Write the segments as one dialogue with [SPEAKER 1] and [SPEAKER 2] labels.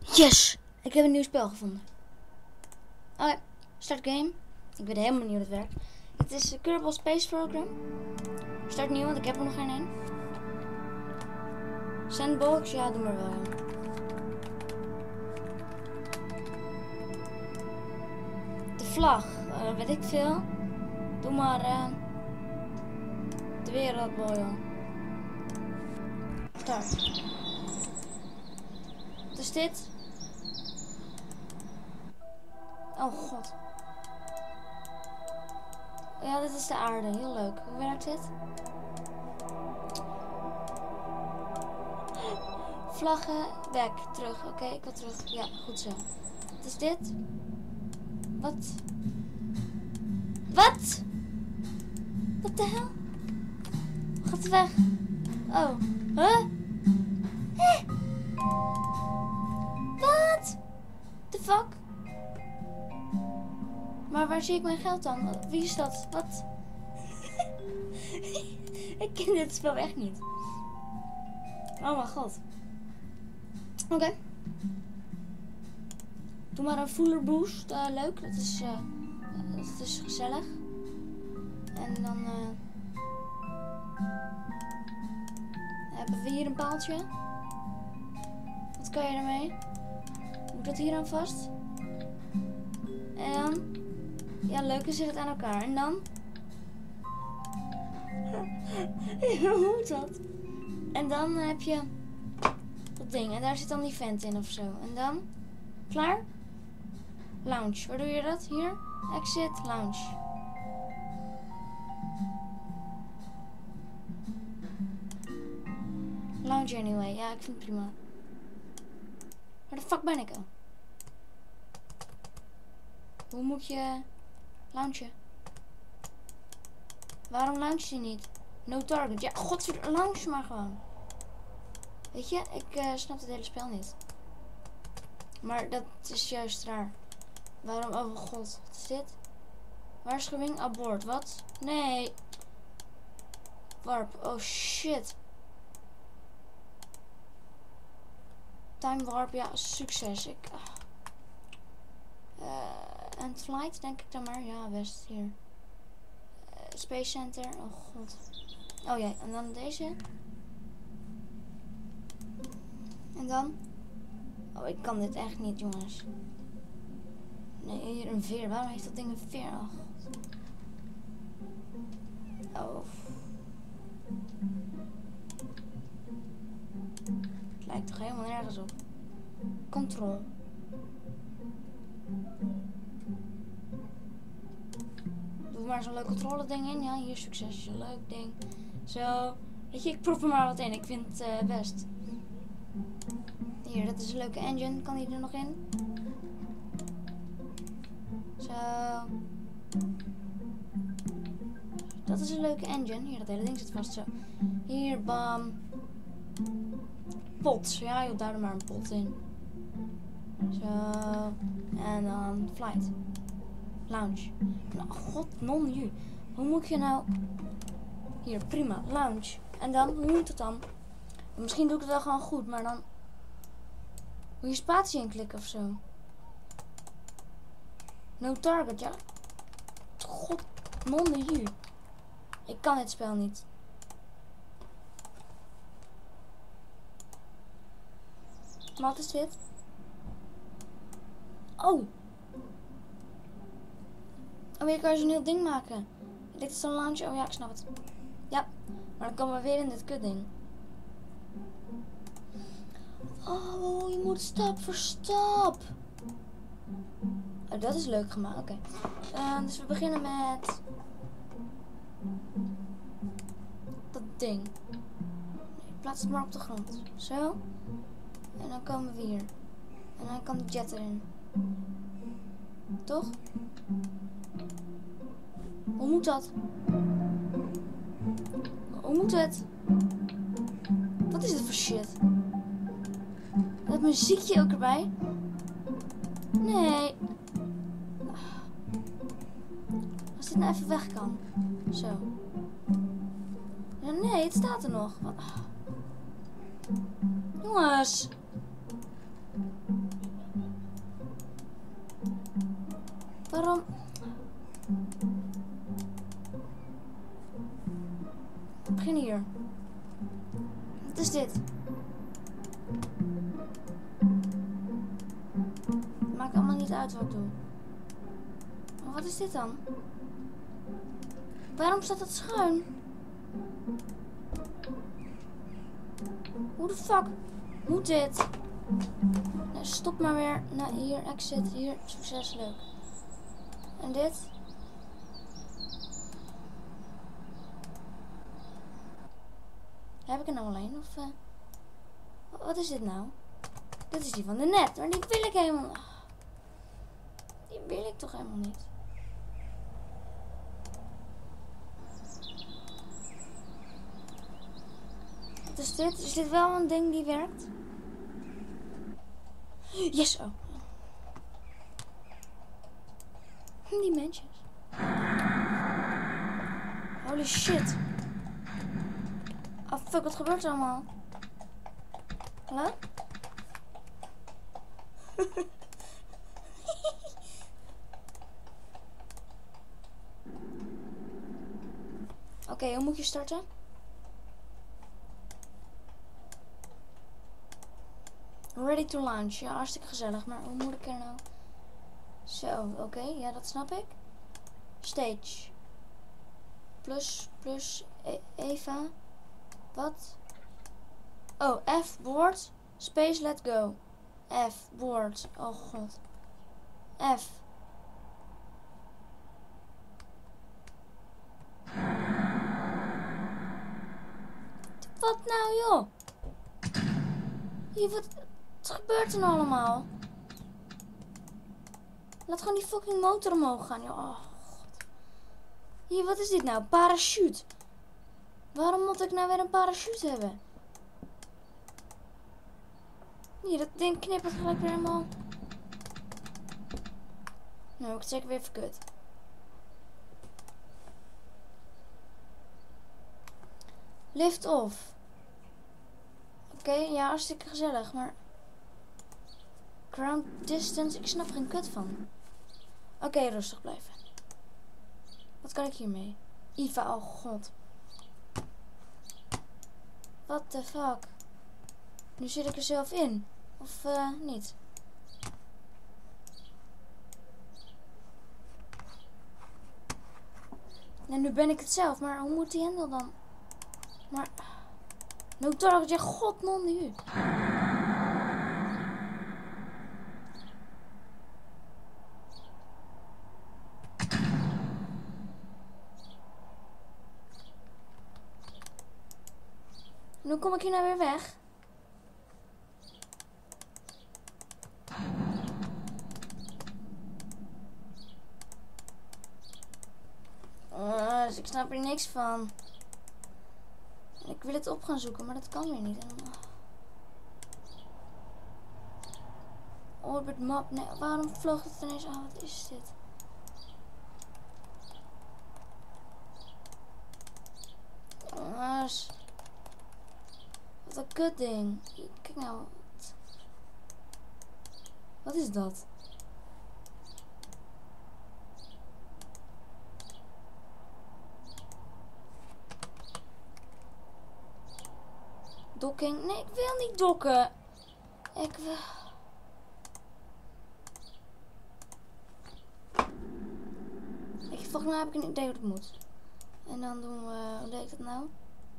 [SPEAKER 1] Yes! Ik heb een nieuw spel gevonden. Oké, start game. Ik weet helemaal niet hoe het werkt. Het is Kerbal Space Program. Start nieuw, want ik heb er nog geen één. Sandbox, ja, doe maar wel. Ja. De vlag, weet ik veel. Doe maar de wereldbol. Start. Wat is dit? Oh god. Ja, dit is de aarde. Heel leuk. Hoe werkt dit? Vlaggen, weg, terug. Oké, ik wil terug. Ja, goed zo. Wat is dit? Wat? Wat? Wat de hel? Gaat het weg? Oh. Huh? Wat? The fuck? Maar waar zie ik mijn geld dan? Wie is dat? Wat? Ik ken dit spel echt niet. Oh mijn god. Oké. Doe maar een Fuller Boost. Leuk. Dat is gezellig. En dan hebben we hier een paaltje. Wat kan je ermee? Moet dat hier aan vast? En dan... Ja, leuk, dan zit het aan elkaar. En dan... Hoe moet dat? En dan heb je... dat ding. En daar zit dan die vent in of zo. En dan... Klaar? Lounge. Waar doe je dat? Hier? Exit, lounge. Lounge anyway. Ja, ik vind het prima. Waar de fuck ben ik al? Hoe moet je loungen? Waarom lounge je niet? No target. Ja, godverdomme, lounge maar gewoon. Weet je, ik snap het hele spel niet. Maar dat is juist raar. Waarom? Oh god, wat is dit? Waarschuwing, abort. Wat? Nee. Warp. Oh shit. Time warp, ja, succes. En flight, denk ik dan maar. Ja, best hier. Space Center. Oh god. Oh ja, en dan deze. En dan. Oh, ik kan dit echt niet, jongens. Nee, hier een veer. Waarom heeft dat ding een veer? Oh god. Oh. Het lijkt toch helemaal nergens op. Control. Doe maar zo'n leuk controle ding in. Ja, hier succes. Een leuk ding. Zo. Weet je, ik proef er maar wat in. Ik vind het best. Hier, dat is een leuke engine. Kan die er nog in? Zo. Dat is een leuke engine. Hier, dat hele ding zit vast zo. Hier, bam. Pot. Ja, joh, daar er maar een pot in. Zo. En dan flight. Lounge. Nou, god, non-ju. Hoe moet je nou... Hier, prima. Lounge. En dan, hoe moet het dan? Misschien doe ik het wel gewoon goed, maar dan... Moet je spatie inklikken of zo? No target, ja. God, non-ju. Ik kan dit spel niet. Maar wat is dit? Oh! Oh, hier kan je zo'n heel ding maken. Dit is een lounge. Oh ja, ik snap het. Ja, maar dan komen we weer in dit kutding. Oh, je moet stap voor stap. Oh, dat is leuk gemaakt. Oké. Dus we beginnen met... dat ding. Nee, plaats het maar op de grond. Zo. En dan komen we hier. En dan kan de jet erin. Toch? Hoe moet dat? Hoe moet het? Wat is dit voor shit? Dat muziekje ook erbij? Nee. Als dit nou even weg kan. Zo. Ja, nee, het staat er nog. Jongens. Waarom? Ik begin hier. Wat is dit? Maakt allemaal niet uit wat ik doe. Maar wat is dit dan? Waarom staat dat schuin? Hoe de fuck moet dit? Nee, stop maar weer. Nou, hier, exit. Hier, succes, leuk. En dit? Heb ik er nou alleen? Of, wat is dit nou? Dit is die van de net. Maar die wil ik helemaal... Die wil ik toch helemaal niet. Wat is dit? Is dit wel een ding die werkt? Yes! Oh. Die mensjes. Holy shit. Oh fuck, wat gebeurt er allemaal? Hallo? Oké, hoe moet je starten? Ready to launch. Ja, hartstikke gezellig. Maar hoe moet ik er nou... Zo, oké. Ja, dat snap ik. Stage. Plus, Eva. Wat? Oh, F, board. Space, let go. F, board. Oh god. F. Wat nou, joh? Hier, wat gebeurt er nou allemaal? Laat gewoon die fucking motor omhoog gaan, joh. Oh, god. Hier, wat is dit nou? Parachute. Waarom moet ik nou weer een parachute hebben? Hier, dat ding knippert gelijk weer helemaal. Nou, ik zeker weer verkut. Lift off. Oké, ja, hartstikke gezellig, maar... Ground distance, ik snap er geen kut van. Oké, rustig blijven. Wat kan ik hiermee? Eva, oh god. What the fuck? Nu zit ik er zelf in. Of niet? En nu ben ik het zelf, maar hoe moet die hendel dan? Maar... Nou toch, je god non nu. En hoe kom ik hier nou weer weg? Dus ik snap er niks van. Ik wil het op gaan zoeken, maar dat kan weer niet. Orbit map. Nee, waarom vloog het ineens? Oh, wat is dit? Jongens. Wat een kut ding. Kijk nou. Wat is dat? Dokking? Nee, ik wil niet dokken. Ik wil... Volgens mij heb ik een idee hoe het moet. En dan doen we... Hoe deed ik dat nou?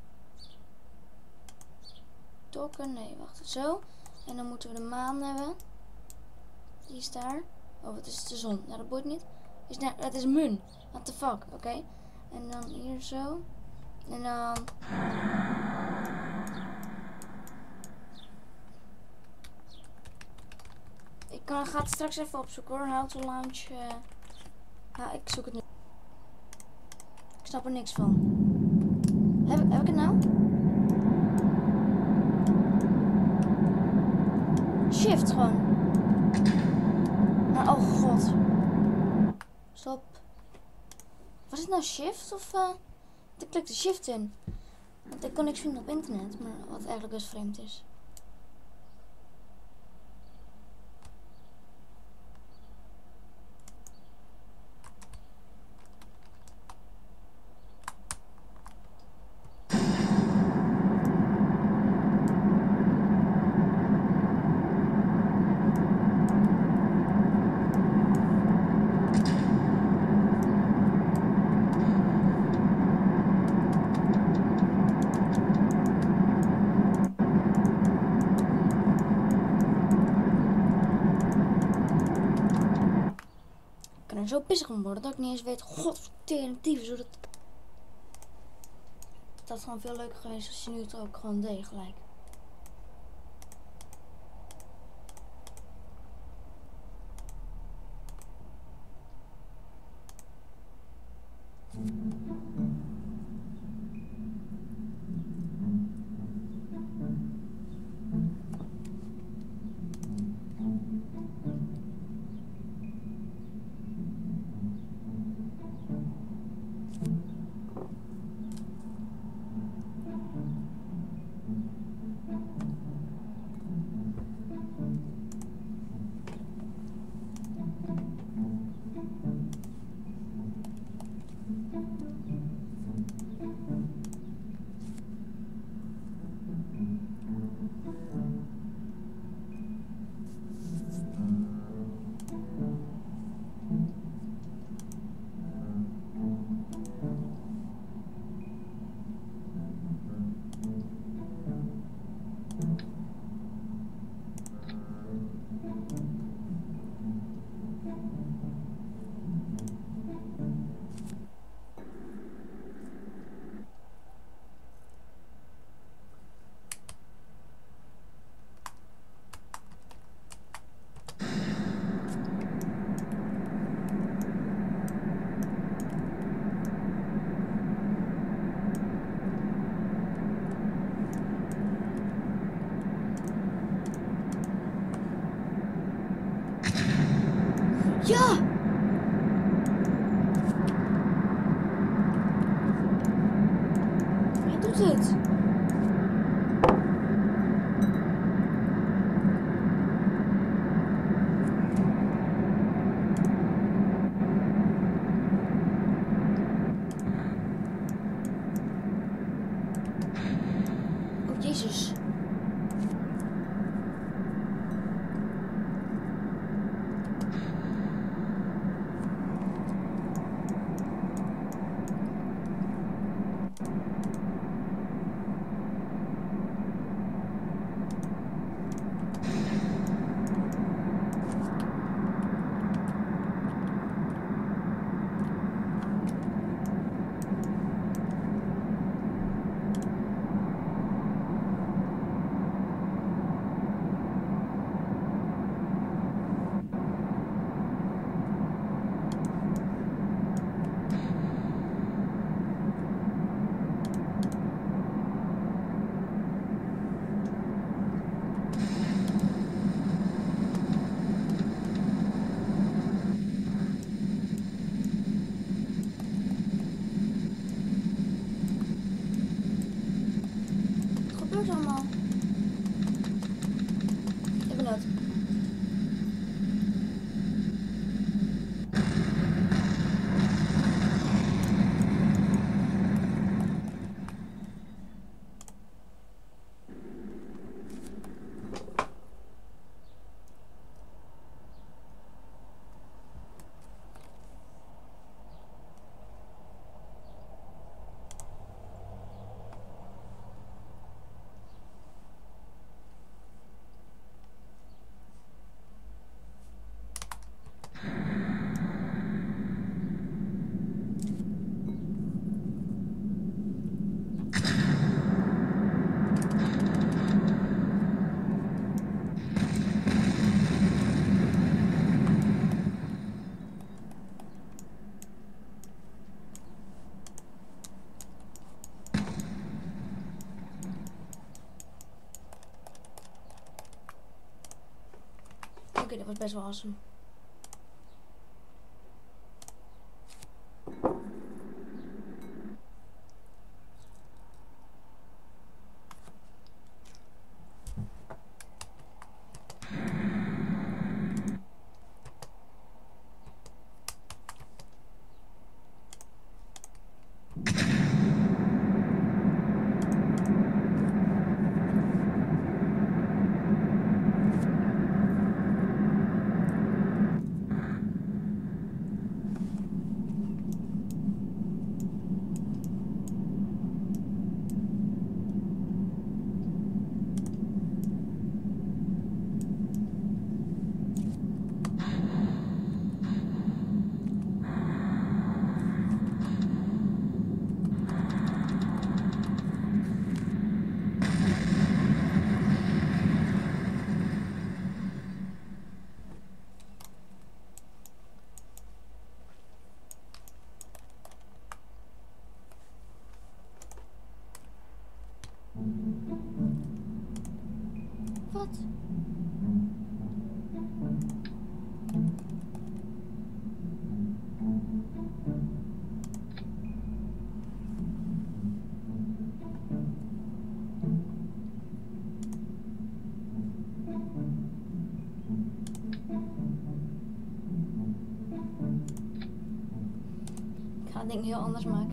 [SPEAKER 1] Dokken? Nee, wacht. Zo. En dan moeten we de maan hebben. Die is daar. Oh, wat is het? De zon. Nou, dat boeit niet. Dat is Mun. What the fuck? Oké. En dan hier zo. En dan... Ik ga het straks even opzoeken hoor. How to launch... Ja, ik zoek het nu. Ik snap er niks van. Heb ik het nou? Shift gewoon. Maar oh god. Stop. Was het nou shift of... Ik klikte shift in. Want ik kon niks vinden op internet. Maar wat eigenlijk best vreemd is. zo pissig om worden dat ik niet eens weet, godvertering tyfus, hoe dat... Dat is gewoon veel leuker geweest als je nu het ook gewoon deed gelijk. Ja! Hij doet het. Oh, Jezus. Wat gebeurt er allemaal? Ik ben dood. Oké, dat was best wel awesome. dingen heel anders maken.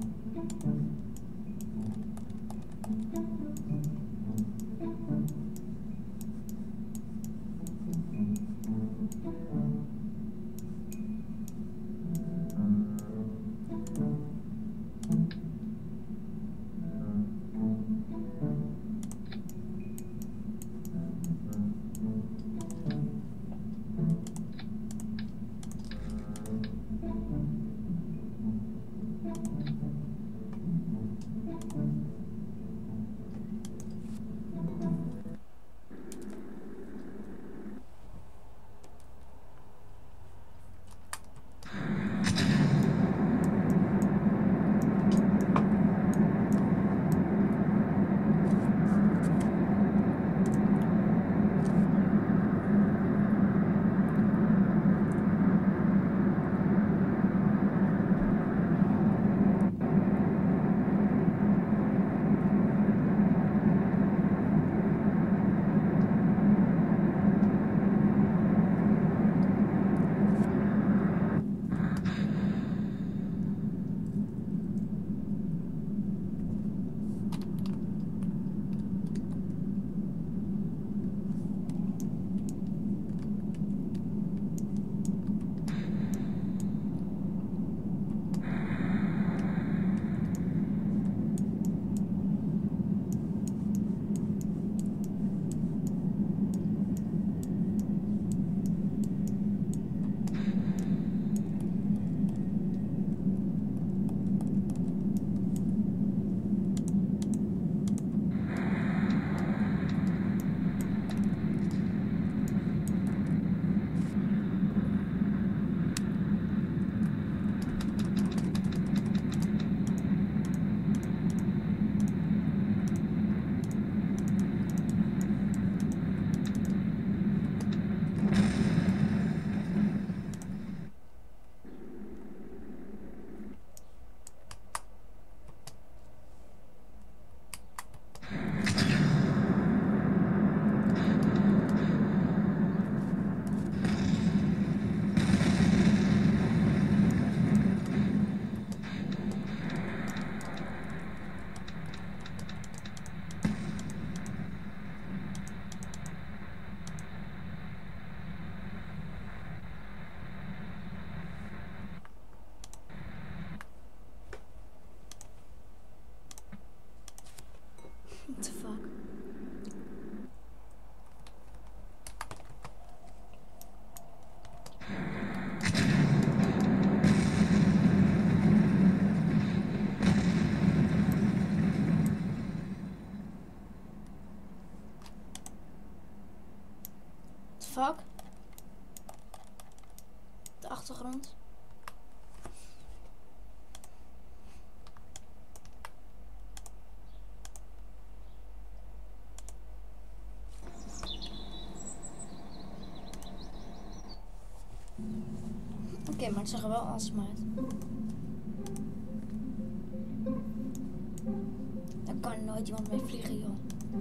[SPEAKER 1] What the fuck? Fuck? De achtergrond. Oké, maar het zag er wel awesome uit. Daar kan nooit iemand mee vliegen, joh.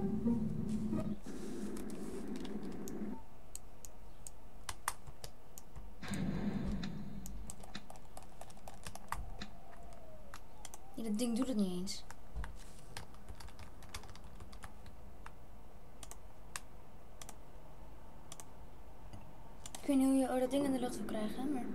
[SPEAKER 1] Ja, dat ding doet het niet eens. Ik weet niet hoe je dat ding in de lucht wil krijgen, maar...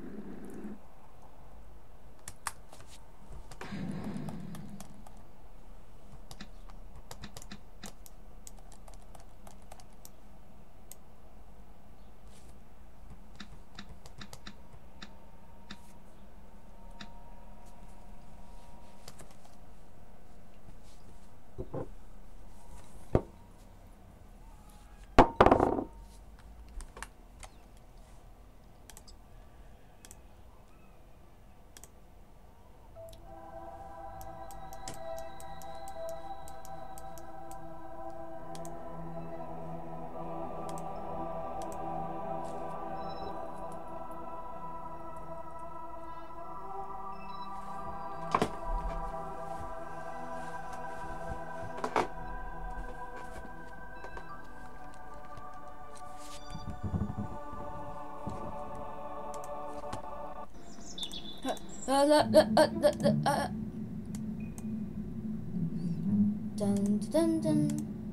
[SPEAKER 1] Dun, dun, dun.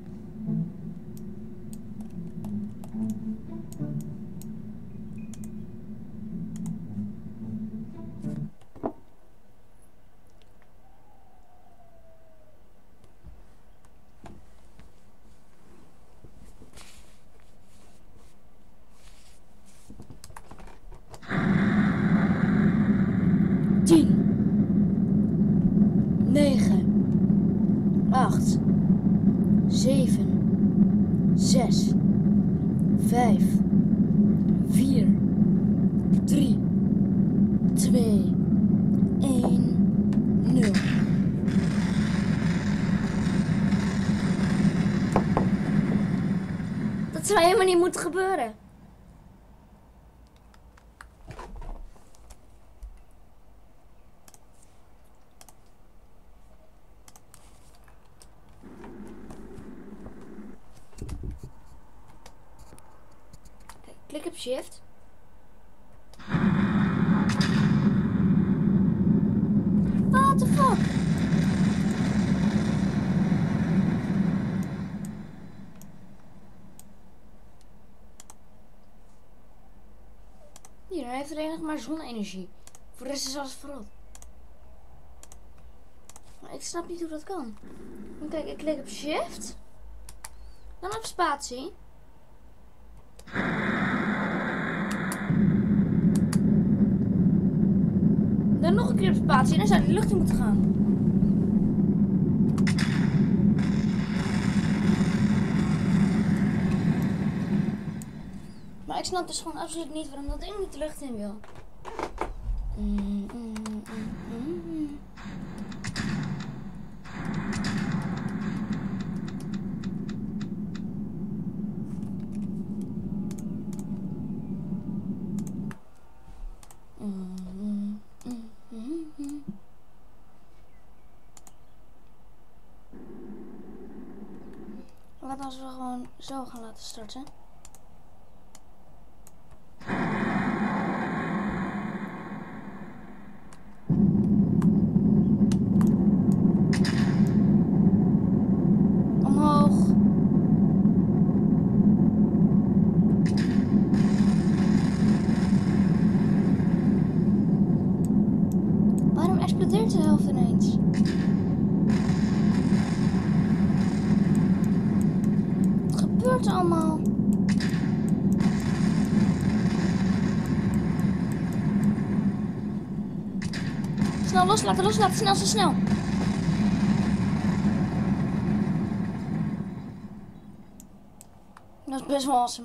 [SPEAKER 1] Tien, 9, 8, 7, 6, 5, 4, 3, 2, 1, 0. Dat zou helemaal niet moeten gebeuren. Klik op shift. What the fuck? Hier, hij heeft alleen nog maar zonne-energie. Voor de rest is alles verrot. Maar ik snap niet hoe dat kan. Kijk, ik klik op shift. Dan op spatie. Dan nog een keer op spatie en dan zou hij de lucht in moeten gaan. Maar ik snap dus gewoon absoluut niet waarom dat ding niet de lucht in wil. Wat als we gewoon zo gaan laten starten? Omhoog. Waarom explodeert de helft ineens? Wat gebeurt er allemaal? Snel loslaten, loslaten, snel, snel, snel. Dat is best wel awesome.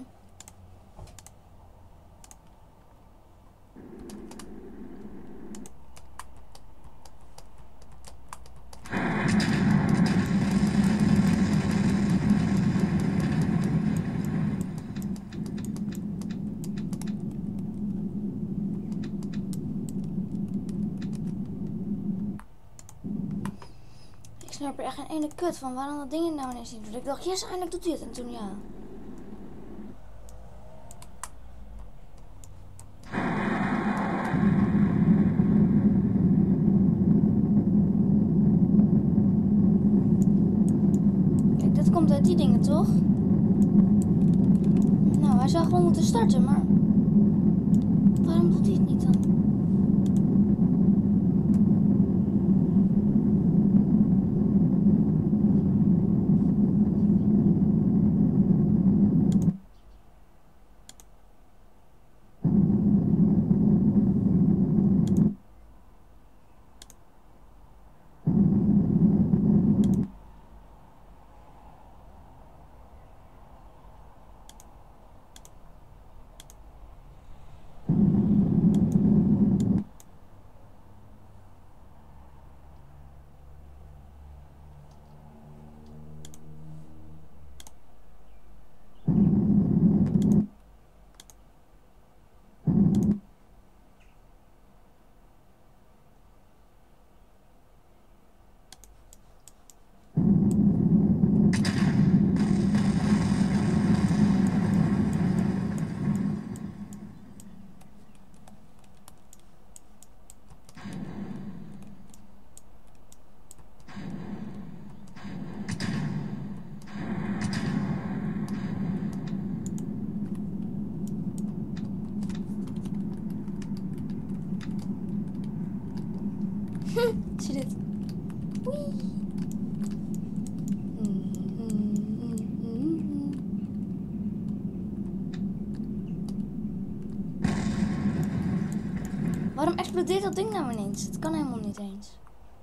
[SPEAKER 1] Ik snap er echt geen ene kut van waarom dat ding nou ineens niet doet. Ik dacht, yes, eindelijk doet hij het. En toen ja. Kijk, dit komt uit die dingen, toch? Nou, hij zou gewoon moeten starten, maar... waarom doet hij het niet dan? Zie dit? Oei. Waarom explodeert dat ding nou ineens? Het kan helemaal niet eens.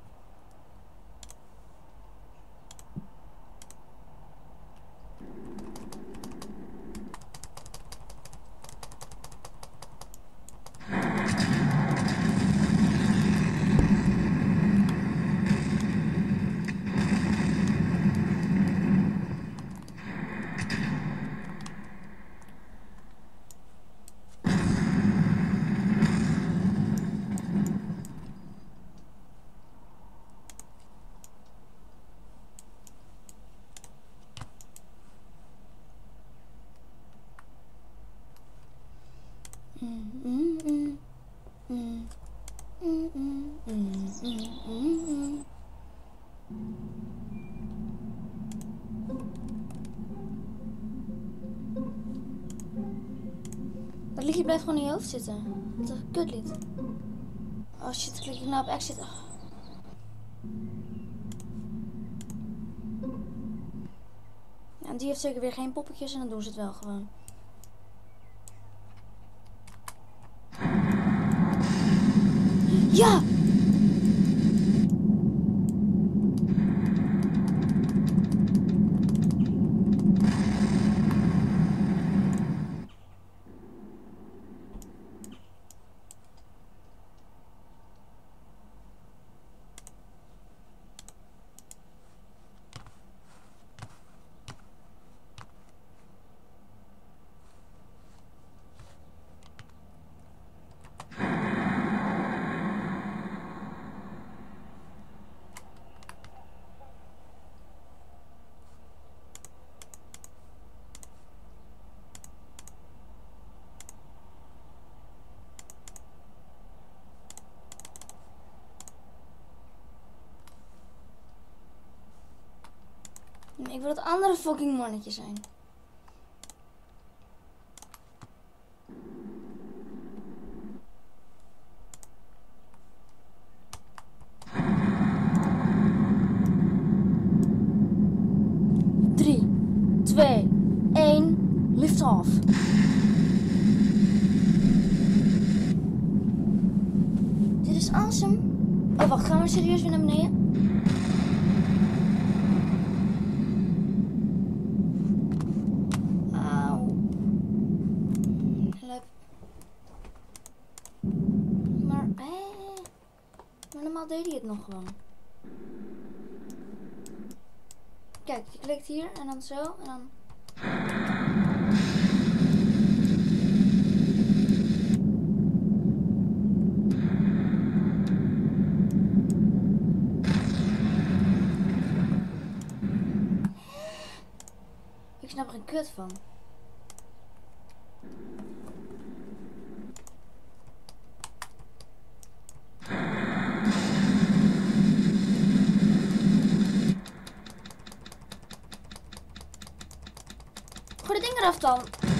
[SPEAKER 1] Dat liedje blijft gewoon in je hoofd zitten. Wat een kutlied. Oh shit, klik ik nou op exit. Oh. Ja, die heeft zeker weer geen poppetjes en dan doen ze het wel gewoon. Ja! Ik wil het andere fucking mannetje zijn. Drie, 2, 1, lift off. Dit is awesome. Oh wacht, gaan we serieus weer naar beneden? Maar normaal deed hij het nog gewoon. Kijk, je klikt hier en dan zo en dan... Ik snap er geen kut van. Gooi de ding eraf dan.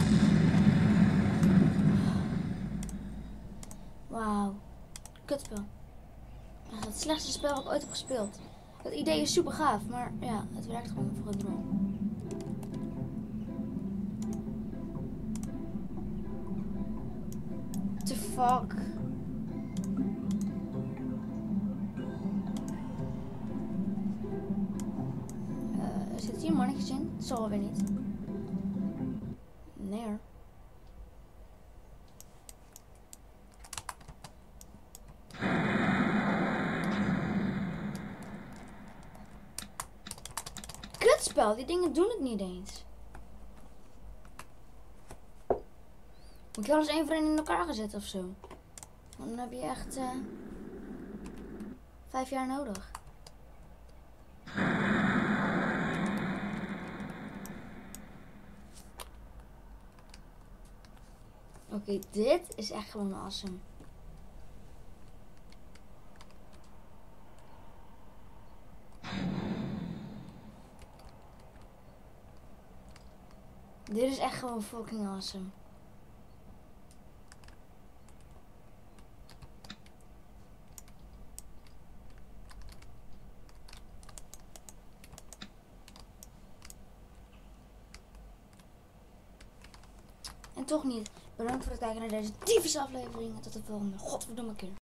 [SPEAKER 1] Wauw. Kutspel. Echt het slechtste spel wat ik ooit heb gespeeld. Het idee is super gaaf, maar ja, het werkt gewoon voor een drol. What the fuck? Zit hier mannetjes in? Dat zal wel weer niet. Nee hoor. Kutspel, die dingen doen het niet eens. Moet je alles één voor één in elkaar gezet of zo? Dan heb je echt 5 jaar nodig. Oké, dit is echt gewoon awesome. Dit is echt gewoon fucking awesome. En toch niet. Bedankt voor het kijken naar deze tyfus aflevering. En tot de volgende godverdomme keer.